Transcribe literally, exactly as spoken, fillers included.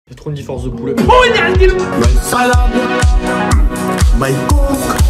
J'ai trop une différence de poulet. My salad, my cook.